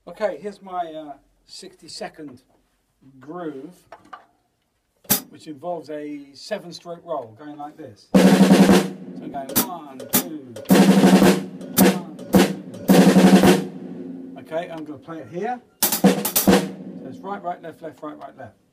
Okay, here's my 60-second groove, which involves a 7-stroke roll, going like this. So I'm going 1, 2, 1, 2. Okay, I'm going to play it here. So it's right, right, left, left, right, right, left.